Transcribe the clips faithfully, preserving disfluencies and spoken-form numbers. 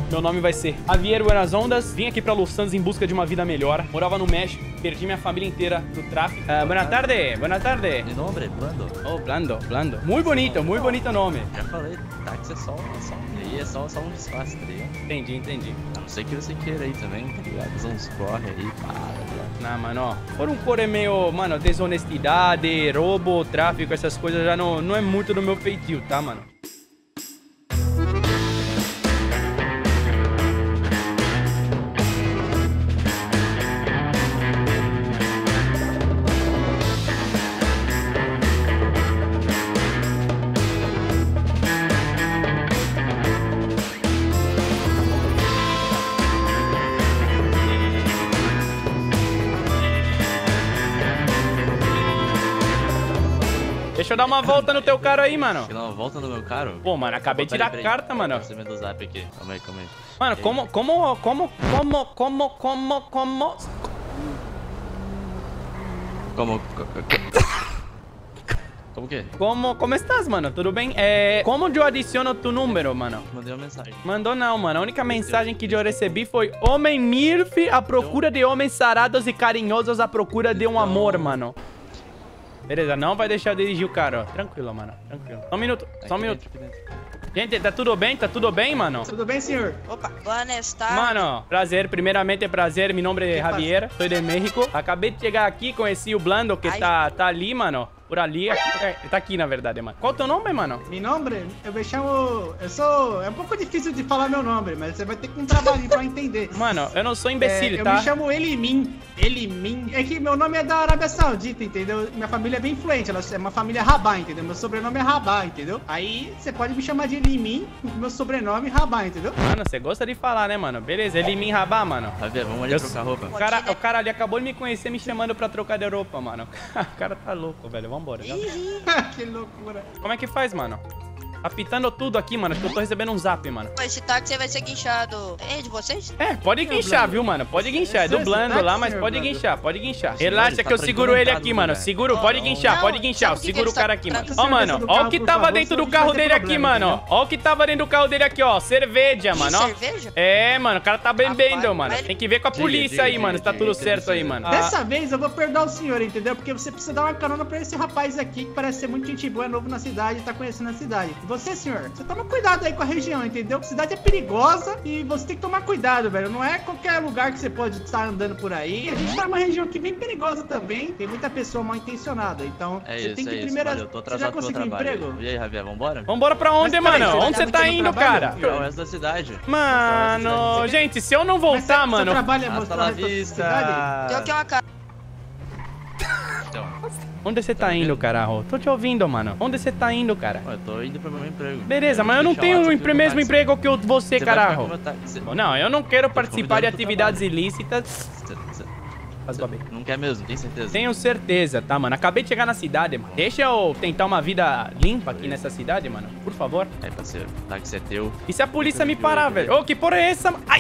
Meu nome vai ser Javier Buenas Ondas. Vim aqui pra Los Santos em busca de uma vida melhor. Morava no México. Perdi minha família inteira no tráfico. Uh, boa tarde, boa tarde. Mi nombre, Blando. Oh, Blando, Blando. Muito bonito, muito bonito nome. Já falei, táxi é só, só aí é só, só um disfarce, tá ligado? Entendi, entendi. A não ser que você queira aí também, tá ligado? Fazer uns corre aí, para, tá ligado? Não, mano, ó. Por um corre meio, mano, desonestidade, roubo, tráfico, essas coisas já não, não é muito do meu feitio, tá, mano? Deixa eu dar uma volta no teu carro aí, mano. Dar uma volta no meu carro? Pô, mano, acabei de tirar a carta, mano. Você me do zap aqui. Calma aí, calma aí. Mano, como, como, como, como, como, como, como... Como... Como que? Como, como estás, mano? Tudo bem? É... Como eu adiciono tu número, mano? Mandei uma mensagem. Mandou não, mano. A única mensagem que eu recebi foi: Homem Mirf à procura de homens sarados e carinhosos à procura de um amor, mano. Beleza, não vai deixar eu dirigir o carro, ó. Tranquilo, mano. Tranquilo. Só um minuto, só um minuto. Gente, tá tudo bem? Tá tudo bem, mano? Tudo bem, senhor? Opa, buenas tardes. Mano, prazer. Primeiramente é prazer. Meu nome é Javier. Sou de México. Acabei de chegar aqui, conheci o Blando, que tá, tá ali, mano. Por ali. É, tá aqui, na verdade, mano. Qual é o teu nome, mano? Meu nome? Eu me chamo... Eu sou... É um pouco difícil de falar meu nome, mas você vai ter que um trabalhinho pra entender. Mano, eu não sou imbecil, é, tá? Eu me chamo Elimin. Elimin. É que meu nome é da Arábia Saudita, entendeu? Minha família é bem influente. Ela é uma família Rabá, entendeu? Meu sobrenome é Rabá, entendeu? Aí você pode me chamar de Elimin, meu sobrenome Rabá, entendeu? Mano, você gosta de falar, né, mano? Beleza, Elimin Rabá, mano. Javier, vamos ali Eu... trocar roupa. O cara, o cara ali acabou de me conhecer me chamando pra trocar de roupa, mano. O cara tá louco, velho. Vambora. Que loucura. Como é que faz, mano? Tá pitando tudo aqui, mano. Acho que eu tô recebendo um zap, mano. Esse táxi vai ser guinchado. É de vocês? É, pode guinchar, viu, mano? Pode guinchar. É do Blando lá, mas pode guinchar, pode guinchar. Relaxa que eu seguro ele aqui, mano. Seguro, pode guinchar, pode guinchar. Eu seguro o cara aqui, mano. Ó, mano, ó o que tava dentro do carro dele aqui, mano. Ó o que tava dentro do carro dele aqui, ó. Cerveja, mano, ó. Cerveja? É, mano, o cara tá bebendo, mano. Tem que ver com a polícia aí, mano, se tá tudo certo aí, mano. Dessa vez eu vou perdoar o senhor, entendeu? Porque você precisa dar uma carona pra esse rapaz aqui, que parece ser muito gente boa, é novo na cidade e tá conhecendo a cidade. E você, senhor, você toma cuidado aí com a região, entendeu? A cidade é perigosa e você tem que tomar cuidado, velho. Não é qualquer lugar que você pode estar andando por aí. A gente tá numa região aqui bem perigosa também. Tem muita pessoa mal intencionada. Então, É você isso, tem que é isso. primeiro... Valeu, tô Você já atrasado pro conseguiu um trabalho. emprego? E aí, Javier, vambora? Vambora pra onde, Mas peraí, mano? você Onde tá você tá muito indo, trabalho? cara? Pra o resto da cidade. Mano, gente, se eu não Mas você- voltar, você mano... trabalha Hasta mostrar la o resto da cidade? Vista. Tem aqui uma cara. Então, Onde você tá indo, caralho? Tô te ouvindo, mano. Onde você tá indo, cara? eu tô indo pro meu emprego. Beleza, mas eu não tenho o empre- mesmo emprego que o- você, Você vai ficar com caralho. meu táxi. Não, eu não quero participar de convidando pro atividades trabalho. ilícitas. Cê- cê- Faz babê. Não quer mesmo, tem certeza? Tenho certeza, tá, mano? Acabei de chegar na cidade, mano. Deixa eu tentar uma vida limpa aqui nessa cidade, mano. Por favor. Aí, parceiro, o táxi é teu. E se a polícia me parar, velho? Ô, que porra é essa? Ai!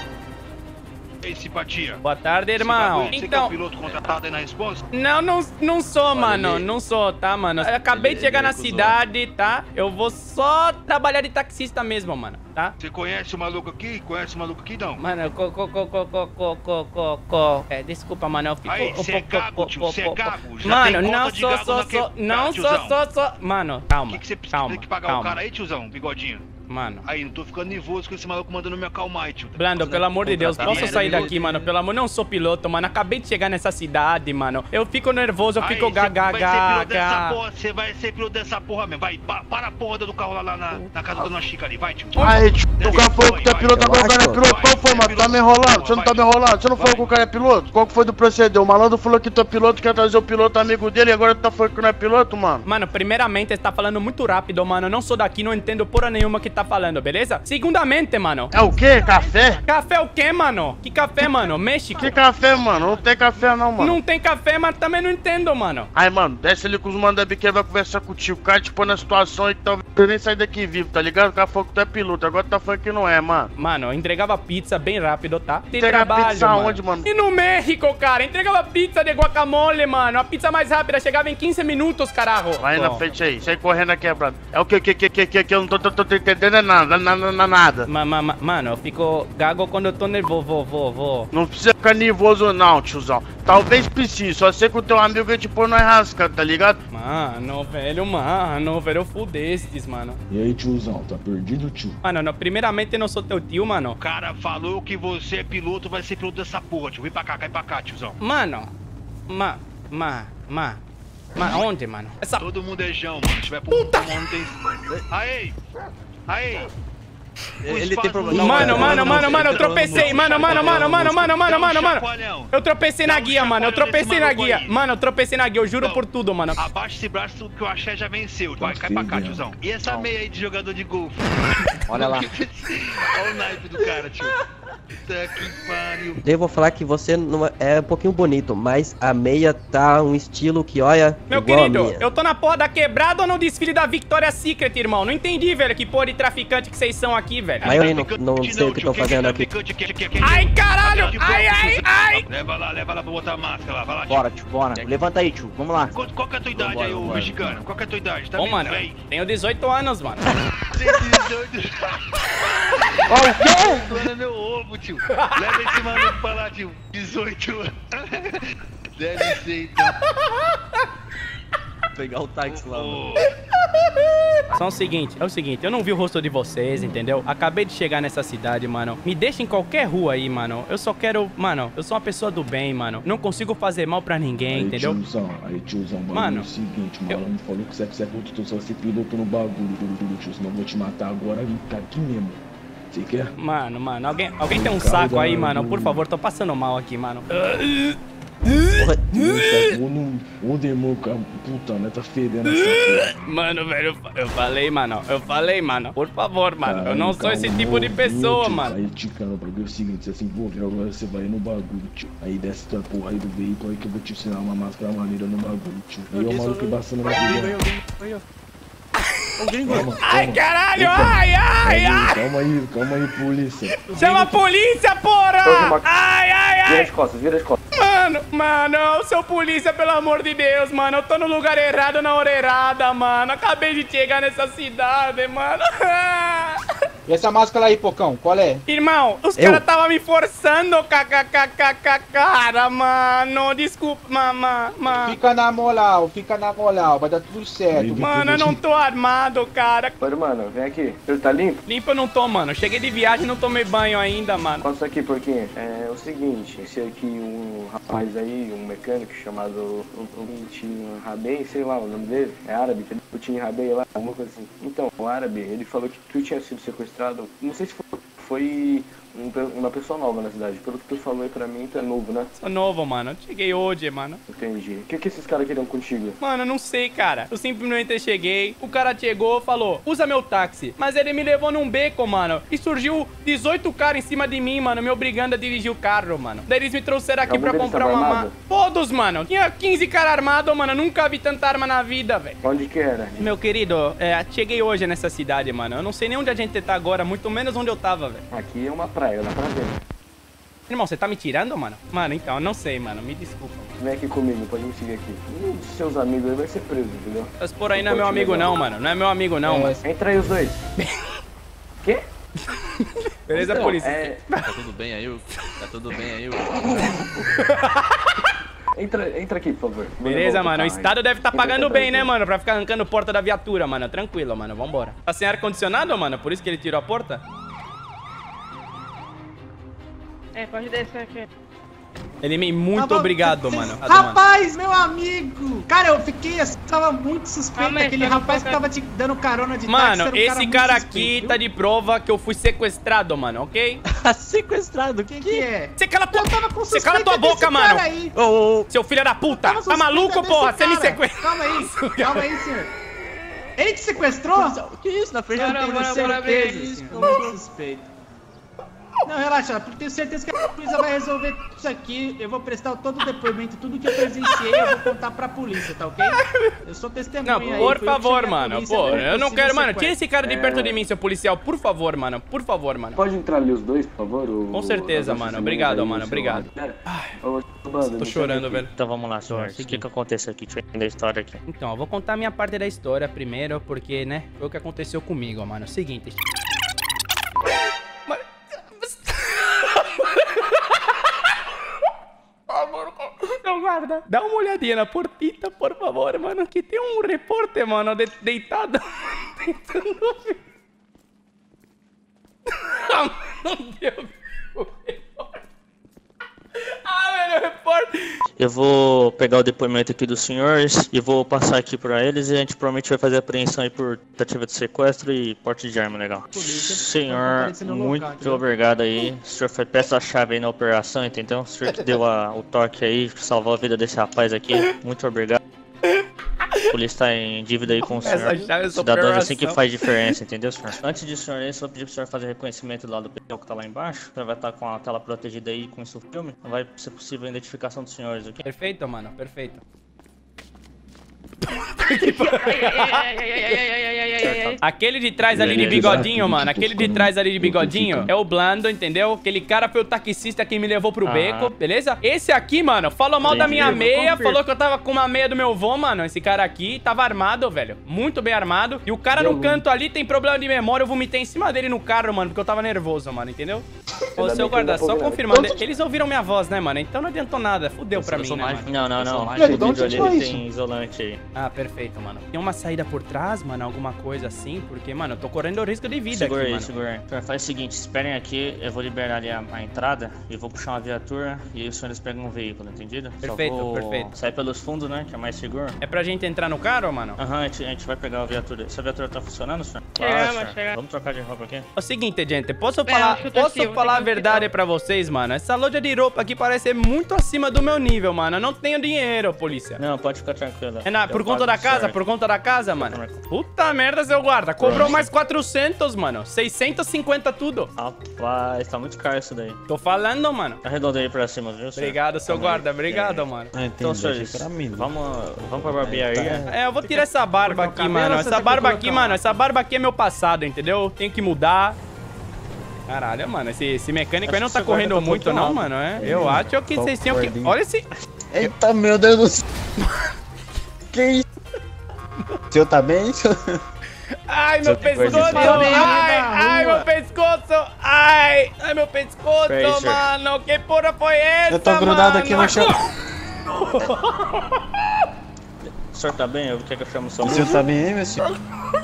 Ei, simpatia. Boa tarde, Esse irmão. bagulho, Você que é o Então... piloto contratado aí na resposta? Não, não, não sou, mano. ali. Não sou, tá, mano? Eu acabei Ele- de chegar ele na recusou. cidade, tá? Eu vou só trabalhar de taxista mesmo, mano, tá? Você conhece o maluco aqui? Conhece o maluco aqui, não? Mano, co, co, co, co, co, co, co, co, co. É, desculpa, mano, eu fico... Aí, um cê é pouco- gago, tio, po- cê é po- po- gago. Já Mano, tem não conta de sou, gago sou, naquele- sou... Não Tá, sou, tiozão. sou, sou... Mano, O calma, que, que você precisa? calma, Tem que pagar calma. o cara aí, tiozão? Bigodinho. Mano... Aí, não tô ficando nervoso com esse maluco mandando me acalmar aí, tio. Blando, pelo amor de Deus, Contratar posso merda, sair viu? daqui, mano? Pelo amor, não sou piloto, mano. Acabei de chegar nessa cidade, mano. Eu fico nervoso, eu Aí, fico cê vai ser piloto dessa gaga. porra, você vai ser piloto dessa porra mesmo. Vai, pa- para a porra do carro lá, lá na, na casa da Dona Chica ali, vai, tio. Aí, tio, o Desce, cara falou vai, que tu é vai, piloto, agora o cara é vai, piloto. vai, Qual foi, vai, mano? Tá me vai, enrolando? Você não vai. tá me enrolando? Você não falou Vai. que o cara é piloto? Qual que foi do proceder? O malandro falou que tu é piloto, quer trazer o piloto amigo dele e agora tu tá falando que não é piloto, mano? Mano, primeiramente, você tá falando muito rápido, mano. Eu não sou daqui, não entendo porra nenhuma que tá falando, beleza? Segundamente, mano. É o quê? Café? Café o quê, mano? Que café, mano? México? Que café, mano? Não tem café não, mano. Não tem café, mas também não entendo, mano. Aí, mano, desce ali com os manos da biqueira, vai conversar contigo. O cara te põe na situação aí que talvez você nem sair daqui vivo, tá ligado? O cara falou que tu é piloto, agora tu tá falando que não é, mano. Mano, eu entregava pizza bem rápido, tá? Tem Entrega trabalho, pizza mano. aonde, mano? E no México, cara, entregava pizza de guacamole, mano. A pizza mais rápida chegava em quinze minutos, caralho. Vai na Pô. frente aí, sai correndo aqui, quebrado. É o que, que, que, que, que, que eu não tô, tô, tô entendendo entendendo nada, nada, nada, nada. Ma, ma, ma, mano, eu fico gago quando eu tô nervoso, vou, vou, vou. Não precisa ficar nervoso não, tiozão. Talvez precise, só sei que o teu amigo é tipo não é rasca, tá ligado? Mano, velho, mano, velho, eu fudestes, mano. E aí, tiozão, tá perdido, tio? Mano, não, primeiramente eu não sou teu tio, mano. O cara falou que você é piloto, vai ser piloto dessa porra, tio. Vem pra cá, cai pra cá, tiozão. Mano, ma, ma, ma, ma, onde, mano? Essa... Todo mundo é Jão, mano. Se tiver puta, não tem... Aí! Aí! Ele tem problema. Mano, mano, mano, mano, eu tropecei, mano, mano, mano, mano, mano, mano, mano, mano. Eu tropecei na guia, mano, eu tropecei na guia. Mano, eu tropecei na guia, eu juro por tudo, mano. Abaixa esse braço que o axé já venceu. Vai, cai pra cá, tiozão. E essa meia aí de jogador de golfe? Olha lá. Olha o naipe do cara, tio. Puta que pariu. Eu vou falar que você não é, é um pouquinho bonito, mas a meia tá um estilo que, olha, meu igual querido, a minha. eu tô na porra da quebrada ou no desfile da Victoria's Secret, irmão? Não entendi, velho, que porra de traficante que vocês são aqui, velho. Mas eu não, não sei o que estão fazendo aqui. Ai, caralho! Ai, ai, ai! Leva lá, leva lá pra botar a máscara lá, vai lá, tio. Bora, tio, bora. Levanta aí, tio. Vamos lá. Qual, qual que é a tua idade Vambora, aí, ô vambora, mexicano? vambora. Qual que é a tua idade? Tá Ô, bem, mano, velho? tenho dezoito anos, mano. Ó, o quê? Tu é meu ovo, tio. Leva esse maluco pra lá, tio. dezoito anos. Deve ser, então. Pegar o táxi lá, mano. Só o seguinte, é o seguinte, eu não vi o rosto de vocês, entendeu? Acabei de chegar nessa cidade, mano. Me deixa em qualquer rua aí, mano. Eu só quero, mano, eu sou uma pessoa do bem, mano. Não consigo fazer mal pra ninguém, Aí, entendeu? tiozão, aí, tiozão, bagulho Mano, é o seguinte, eu- mano, falou que você é muito, tu só se pilotou no bagulho, tudo, tudo, tio, senão eu vou te matar agora e tá aqui mesmo. Você quer? Mano, mano, alguém, alguém tem um saco aí, mano? Por favor, tô passando mal aqui, mano. Onde, onde, irmão, cara, puta, né, tá fedendo essa porra. Mano, velho, eu, eu falei, mano. Eu falei, mano. Por favor, mano. Eu não sou esse tipo de pessoa, mano. Aí, ticando, o bagulho é o seguinte, você se envolveu, agora você vai no bagulho, tio. Aí desce tua porra aí do veículo aí que eu vou te ensinar uma máscara maneira no bagulho, tio. E eu, maluco, que bastando na vida. Calma, Ai, calma. caralho! Ai, ai, ai! Calma aí, calma aí, polícia. Chama a polícia, porra! Ai, ai, Vira ai! as costas, vira as costas. Mano, mano, seu polícia, pelo amor de Deus, mano. Eu tô no lugar errado, na hora errada, mano. Acabei de chegar nessa cidade, mano. E essa máscara aí, Pocão, qual é? Irmão, os Eu? caras tava me forçando, kkkk, cara, mano. Desculpa, mama, mano. Fica na moral, fica na moral, vai dar tudo certo. Mano, eu não tô armado, cara. Oi, mano, vem aqui. Ele tá limpo? Limpo eu não tô, mano. Cheguei de viagem e não tomei banho ainda, mano. Conta isso aqui, porquinho. É o seguinte, esse aqui, um rapaz aí, um mecânico chamado o, o Tinho Rabei, sei lá o nome dele, é árabe, entendeu? O Tinho Rabei lá, alguma coisa assim. Então, o árabe, ele falou que tu tinha sido sequestrado, não sei se foi, foi um pe- uma pessoa nova na cidade. Pelo que tu falou aí pra mim, tu é novo, né? Sou novo, mano. Cheguei hoje, mano. Entendi. O que que esses caras queriam contigo? Mano, eu não sei, cara. Eu simplesmente cheguei, o cara chegou, falou, usa meu táxi. Mas ele me levou num beco, mano. E surgiu dezoito caras em cima de mim, mano, me obrigando a dirigir o carro, mano. Daí eles me trouxeram aqui Algum pra deles comprar tava uma... armado? ma- Todos, mano. Tinha quinze caras armados, mano. Eu nunca vi tanta arma na vida, velho. Onde que era? Meu querido, é, cheguei hoje nessa cidade, mano. Eu não sei nem onde a gente tá agora, muito menos onde eu tava, velho. Aqui é uma praia, dá pra ver. Irmão, você tá me tirando, mano? Mano, então, eu não sei, mano. Me desculpa. Vem aqui comigo, pode me seguir aqui. Um dos seus amigos aí vai ser preso, entendeu? Mas por aí não é meu amigo não, mano. Não é meu amigo não, mano. Entra aí os dois. Quê? Beleza, Então, polícia? é... Tá tudo bem aí, eu? Tá tudo bem aí, eu? Entra, entra aqui, por favor. Vou Beleza, levar mano. O outro carro Estado aí. deve tá Entra pagando aqui bem, atrás, né, mano? Pra ficar arrancando porta da viatura, mano. Tranquilo, mano. Vambora. Tá sem ar-condicionado, mano? Por isso que ele tirou a porta? É, pode descer aqui. Ele me... Muito Tava- obrigado, mano. Ah, mano. Rapaz, meu amigo! Cara, eu fiquei assim, tava muito suspeito. Ah, mas Aquele eu não rapaz que tô- tava te dando carona de táxi. Mano, era um esse muito cara suspeito, aqui viu? tá de prova que eu fui sequestrado, mano, ok? Sequestrado, Quem que é? Você cala tua... Eu tava com Você cala suspeita tua boca, desse mano! cara aí. Ô, ô, ô. Seu filho da puta! Tava Tá suspeita maluco, desse porra? Você me cara. sequestrou! Calma aí, calma aí, senhor. Ele te sequestrou? Que isso? Na frente Bora, eu tenho bora, bora, certeza, bem. senhor. Muito suspeito. Não, relaxa, eu tenho certeza que a polícia vai resolver isso aqui. Eu vou prestar todo o depoimento, tudo que eu presenciei, eu vou contar pra polícia, tá ok? Eu sou testemunha Não, aí. por fui eu que favor, cheguei à mano. polícia, Pô, né, eu não possível quero, mano. sequestro. Tira esse cara de perto de mim, seu policial. Por favor, mano. Por favor, mano. Pode entrar ali os dois, por favor? O... Com certeza, a- mano. a- Obrigado, aí, mano. o Obrigado. celular. Ai, Ô, mano, tô me chorando, chama aqui. velho. Então vamos lá, senhores. O que que aconteceu aqui? Deixa eu entender a história aqui. Então, eu vou contar a minha parte da história primeiro, porque, né, foi o que aconteceu comigo, mano. Seguinte. Não, guarda. Dá uma olhadinha na portita, por favor, mano. Que tem um repórter, mano, de deitado. Tentando ver. Ah, meu Deus. Ah, velho, repórter. Eu vou pegar o depoimento aqui dos senhores e vou passar aqui pra eles e a gente provavelmente vai fazer a apreensão aí por tentativa de sequestro e porte de arma legal. Senhor, muito obrigado aí. O senhor foi peça chave aí na operação, entendeu? O senhor que deu a, o toque aí, que salvou a vida desse rapaz aqui. Muito obrigado. A polícia tá em dívida aí com o senhor. Cidadãos assim que faz diferença, entendeu, senhor? Antes disso, senhor, eu só pedir pro senhor fazer reconhecimento lá do pessoal que tá lá embaixo. O senhor vai estar com a tela protegida aí com isso filme. Não vai ser possível a identificação dos senhores, ok? Perfeito, mano, perfeito. Aquele de trás ali de bigodinho, mano. Aquele de trás ali de bigodinho é o Blando, entendeu? Aquele cara foi o taxista que me levou pro beco, beleza? Esse aqui, mano, falou mal da minha meia. Falou que eu tava com uma meia do meu vô, mano. Esse cara aqui tava armado, velho. Muito bem armado. E o cara no canto ali tem problema de memória. Eu vomitei em cima dele no carro, mano, porque eu tava nervoso, mano, entendeu? Ô, seu guarda, só confirmando. Eles ouviram minha voz, né, mano? Então não adiantou nada. Fudeu pra mim, né, mano? Não, não, não. Velho, O de onde vídeo você ali tirou tem isolante aí. Ah, perfeito, mano. Tem uma saída por trás, mano? Alguma coisa assim? Porque, mano, eu tô correndo risco de vida Segura aqui, aí, mano. segura aí. Senhor, faz o seguinte, esperem aqui, eu vou liberar ali a, a entrada e vou puxar uma viatura e aí os senhores pegam um veículo, entendido? Perfeito, Só vou perfeito. sair pelos fundos, né, que é mais seguro. É pra gente entrar no carro, mano? Aham, a, gente, a gente vai pegar a viatura. Essa viatura tá funcionando, senhor? Chegamos, senhor. chegamos. Vamos trocar de roupa aqui? É o seguinte, gente, posso Bem, falar, acho que eu tô posso assim, vou falar a ter que verdade pra vocês, mano? Essa loja de roupa aqui parece muito acima do meu nível, mano. Eu não tenho dinheiro, polícia. Não, pode ficar tranquilo. É na, Eu por pago conta da pro senhor casa? aqui. Por conta da casa, mano? Puta merda, seu guarda. Cobrou mais quatrocentos, mano. seiscentos e cinquenta tudo. Rapaz, tá muito caro isso daí. Tô falando, mano. Arredonda aí pra cima, viu, senhor? Obrigado, seu Calma aí. guarda. Obrigado, mano. Ah, entendi. Então, achei senhores, que era mim. vamos, vamos pra barbearia. É, eu vou tirar essa barba cortar o aqui, cabelo mano. ou você Essa quer barba colocar aqui, uma? mano. Essa barba aqui é meu passado, entendeu? Tenho que mudar. Caralho, mano. Esse, esse mecânico aí não Acho tá que seu guarda correndo tá muito, não, torturado. mano. É? Eu acho que vocês tinham que... Olha esse... Eita, meu Deus do céu. Que isso? O senhor tá bem? Ai, meu tem pescoço! coisa de- Ai, na ai, rua. meu pescoço! Ai, ai, meu pescoço, Fraser. mano! Que porra foi essa, Eu tô grudado mano? aqui no chão. O senhor tá bem? Eu quero que eu chame o seu O senhor tá bem aí, meu senhor?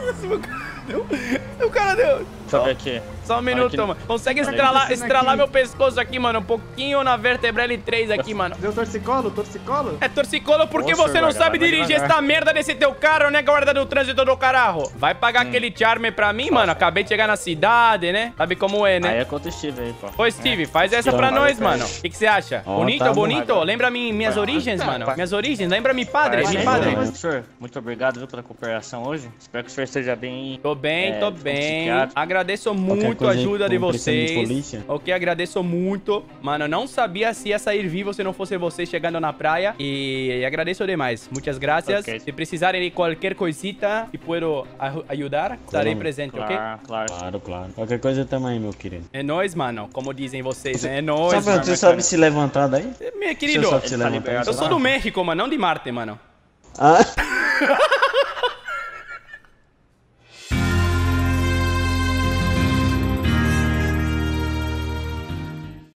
O cara deu... Deixa eu ver aqui. Só um minuto, Aqui- mano. Consegue Olha aí. estralar, estralar aqui. meu pescoço aqui, mano. Um pouquinho na vértebra L três aqui, mano. Deu torcicolo? Torcicolo? É torcicolo porque Ô, você senhor não guarda, sabe vai dirigir devagar. essa merda desse teu carro, né, guarda do trânsito do caralho? Vai pagar aquele charme pra mim, mano? Acabei de chegar na cidade, né? Sabe como é, Aí né? é contra o Steve aí, pô. Ô, Steve, faz essa pra Então, nós, vai, mano. O que que você acha? Ó, Bonito, tá bonito? bom. Lembra mim, minhas origens, mano? Minhas origens. Lembra-me, padre? Vai, Me vai, padre. vai. Senhor, muito obrigado, viu, pela cooperação hoje. Espero que o senhor esteja bem. Tô bem, É, tô com bem. psiquiatra. Agradeço muito a coisa aí, ajuda de como precisa de vocês. polícia. Ok, agradeço muito. Mano, eu não sabia se ia sair vivo se não fosse vocês chegando na praia. E agradeço demais. Muitas graças. Ok. Se precisarem de qualquer coisita que puedo aj- ajudar, estarei presente, ok? Claro, claro. Claro, claro. Qualquer coisa também, meu querido. É nóis, mano. Como dizem vocês, né? É nóis, Sabe, mano. você sabe se levantar daí? Meu Você querido, sabe se Ele tá levantar? liberado eu sou do México, mano, não de Marte, mano. Ah?